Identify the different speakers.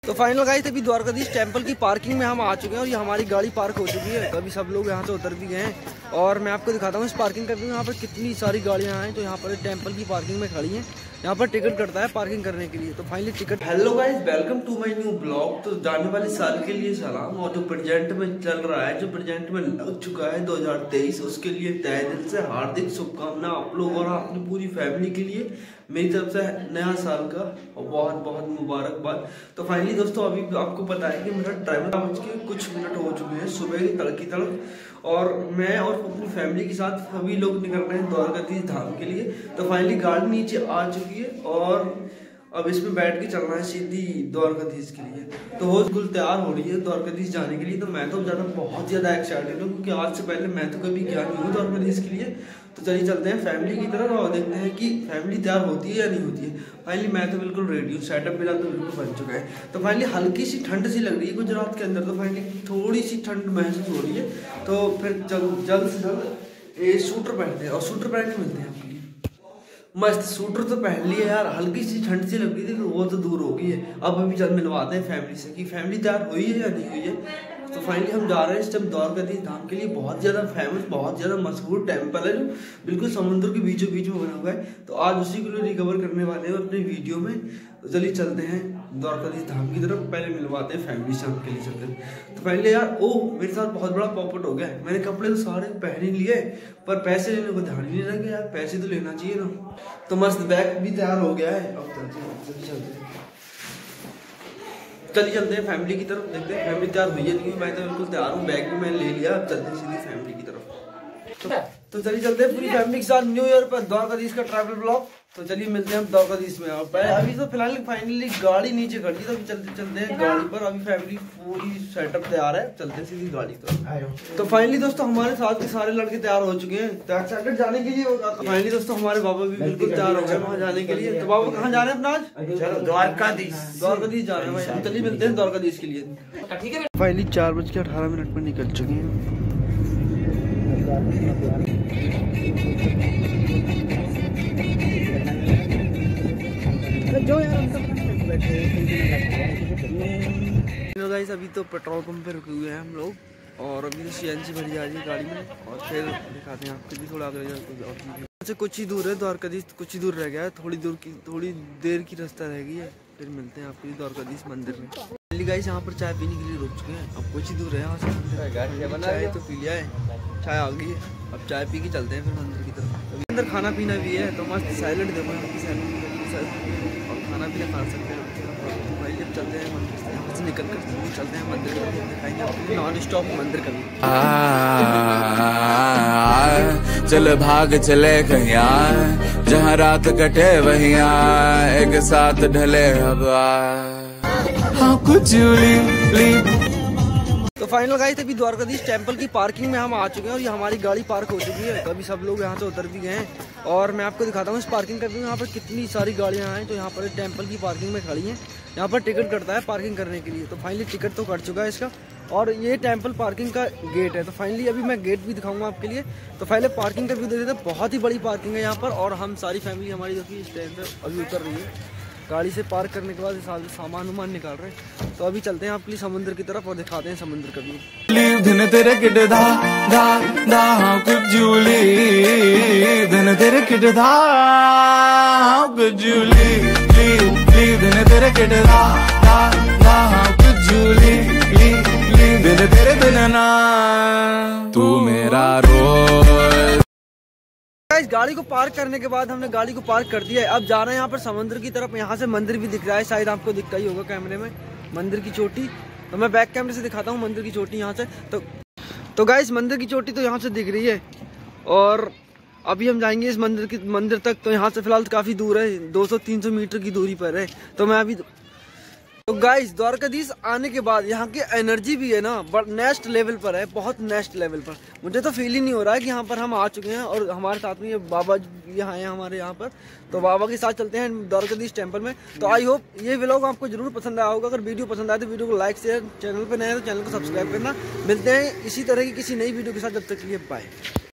Speaker 1: तो final guys अभी Dwarkadhish temple की पार्किंग में हम आ चुके हैं और ये हमारी गाड़ी पार्क हो चुकी है। तो अभी सब लोग यहाँ से उतर भी गए हैं और मैं आपको दिखाता हूँ इस पार्किंग करके यहाँ पर कितनी सारी गाड़ियाँ हैं। तो यहाँ पर टेंपल की पार्किंग में खड़ी हैं। यहाँ पर टिकट कटता है पार्किंग करने के लिए। तो finally ticket.
Speaker 2: Hello guys, welcome to my new blog. तो जाने वाले साल के लिए सलाम और जो प्रेजेंट में चल रहा है, जो प्रेजेंट में लग चुका है 2023, उसके लिए तहे दिल से हार्दिक शुभकामनाएं आप लोग और अपनी पूरी फैमिली के लिए मेरी तरफ से नया साल का और बहुत बहुत मुबारकबाद। तो फाइनली दोस्तों अभी आपको पता है कि मेरा ट्रैवल पहुंच के कुछ मिनट हो चुके हैं सुबह की तड़की तड़क, और मैं और अपनी फैमिली के साथ सभी लोग निकल रहे हैं द्वारकाधीश धाम के लिए। तो फाइनली गाड़ी नीचे आ चुकी है और अब इसमें बैठ के चलना है सीधी द्वारकाधीश के लिए। तो वो बिल्कुल तैयार हो रही है द्वारकाधीश जाने के लिए। तो मैं तो बहुत ज़्यादा एक्साइटेड हूँ क्योंकि आज से पहले मैं तो कभी गया नहीं हूँ द्वारकाधीश के लिए। तो चलिए चलते हैं फैमिली की तरफ और देखते हैं कि फैमिली तैयार होती है या नहीं होती है। फाइनली मैं तो बिल्कुल रेडी हूँ, सेटअप मेरा तो बिल्कुल बन चुका है। तो फाइनली हल्की सी ठंड सी लग रही है गुजरात के अंदर। तो फाइनली थोड़ी सी ठंड महसूस हो रही है। तो फिर जल्द से जल्द सूटर पहनते हैं और सूटर पहन के मिलते हैं आपके लिए। मस्त सूटर तो पहन लिया यार, हल्की सी ठंड सी लग रही थी वो तो दूर हो गई है। अब अभी चल मिलवाते हैं फैमिली से कि फैमिली तैयार हुई है या नहीं हुई है। तो फाइनली हम जा रहे हैं इस टाइम द्वारकाधीश धाम के लिए। बहुत ज़्यादा फेमस, बहुत ज़्यादा मशहूर टेम्पल है जो बिल्कुल समुद्र के बीचों बीच में बना हुआ है। तो आज उसी को लिए रिकवर करने वाले हैं अपने वीडियो में। तो चलिए चलते हैं द्वारकाधीश धाम की तरफ। पहले मिलवाते हैं फैमिली से, हम के लिए चलते हैं। तो पहले यार मेरे साथ बहुत बड़ा पॉपट हो गया है। मैंने कपड़े तो सारे पहन ही लिए पर पैसे लेने को ध्यान ही नहीं रह गया यार, पैसे तो लेना चाहिए ना। तो मस्त बैग भी तैयार हो गया है। अब चलिए चलते हैं फैमिली की तरफ, देखते हैं फैमिली तैयार हुई है नहीं। मैं तो बिल्कुल तैयार हूँ, बैग भी मैंने ले लिया। अब चलते हैं सीधी फैमिली की तरफ। तो चलिए चलते हैं पूरी फैमिली के साथ न्यू ईयर पर द्वारकाधीश का ट्रैवल ब्लॉग। तो चलिए मिलते हैं हम द्वारकाधीश में। और अभी तो फिलहाल फाइनली गाड़ी नीचे खड़ी, तो अभी चलते हैं गाड़ी पर। अभी फैमिली पूरी सेटअप तैयार है, चलते हैं सीधी गाड़ी पर। तो फाइनली दोस्तों हमारे साथ के सारे लड़के तैयार हो चुके हैं एक्साइटेड जाने के लिए। फाइनली दोस्तों हमारे बाबा भी बिल्कुल तैयार हो गए वहाँ जाने के लिए। तो बाबा कहाँ जा रहे हैं अपना आज? द्वारकाधीश जा रहे हैं भाई। चलिए मिलते हैं द्वारकाधीश के लिए। फाइनली 4:18 पर निकल चुके हैं। गाइस अभी तो पेट्रोल पंप पे रुके हुए हैं हम लोग और अभी तो सीएनजी भरी जा रही है गाड़ी में। और फिर दिखाते हैं आपको भी थोड़ा आगे जाकर। कुछ ही दूर है द्वारकाधीश, कुछ ही दूर रह गया है, थोड़ी देर की रास्ता रह गई है। फिर मिलते हैं आपको द्वारकाधीश मंदिर में। पहली गाइस यहाँ पर चाय पीने के लिए रुक चुके हैं। अब कुछ ही दूर है यहाँ से, चाय तो पी लिया है, चाय आ गई है। अब चाय पी के चलते हैं फिर मंदिर की तरफ। अभी अंदर खाना पीना भी है। तो मस्त सैलेड देखो यहाँ की सैलेड और खाना पीना खा सकते हैं। भाई जब चलते हैं मंदिर से, यहाँ से निकल कर चलते हैं मंदिर की तरफ, दिखाएंगे आपको नॉन स्टॉप मंदिर का भी।
Speaker 3: चल भाग चले कहीं जहाँ रात कटे वहीं एक साथ ढले हवा। हाँ कुछ
Speaker 1: तो फाइनल गाइस अभी द्वारकाधीश टेंपल की पार्किंग में हम आ चुके हैं और ये हमारी गाड़ी पार्क हो चुकी है। तो अभी सब लोग यहाँ से उतर भी गए हैं और मैं आपको दिखाता हूँ इस पार्किंग करके यहाँ पर कितनी सारी गाड़ियाँ हैं। तो यहाँ पर टेंपल की पार्किंग में खड़ी हैं। यहाँ पर टिकट कटता है पार्किंग करने के लिए। तो फाइनली टिकट तो कट चुका है इसका और ये टेंपल पार्किंग का गेट है। तो फाइनली अभी मैं गेट भी दिखाऊंगा आपके लिए। तो पहले पार्किंग का व्यू दे देते हैं। बहुत ही बड़ी पार्किंग है यहाँ पर और हम सारी फैमिली हमारी जो कि स्टैंड से अभी उतर रही है। गाड़ी से पार्क करने के बाद सामान वामान निकाल रहे हैं। तो अभी चलते हैं आपके लिए समुद्र की तरफ और दिखाते हैं समुद्र का व्यू।
Speaker 3: तू मेरा रोज।
Speaker 1: इस गाड़ी को पार्क करने के बाद हमने गाड़ी को पार्क कर दिया है। अब जा रहे हैं यहाँ पर समुद्र की तरफ। यहाँ से मंदिर भी दिख रहा है, शायद आपको दिखता ही होगा कैमरे में मंदिर की चोटी। तो मैं बैक कैमरे से दिखाता हूँ मंदिर की चोटी यहाँ से। तो गाइस मंदिर की चोटी तो यहाँ से दिख रही है और अभी हम जाएंगे इस मंदिर तक। तो यहाँ से फिलहाल काफी दूर है, 200-300 मीटर की दूरी पर है। तो मैं अभी तो गाइस द्वारकाधीश आने के बाद यहाँ की एनर्जी भी है ना नेक्स्ट लेवल पर है, बहुत नेक्स्ट लेवल पर। मुझे तो फील ही नहीं हो रहा है कि यहाँ पर हम आ चुके हैं और हमारे साथ में ये बाबा यहाँ हैं हमारे यहाँ पर। तो बाबा के साथ चलते हैं द्वारकाधीश टेंपल में। तो आई होप ये व्लॉग आपको जरूर पसंद आया होगा। अगर वीडियो पसंद आए तो वीडियो को लाइक शेयर, चैनल पर नए हैं तो चैनल को सब्सक्राइब करना। मिलते हैं इसी तरह की किसी नई वीडियो के साथ, जब तक के लिए बाय।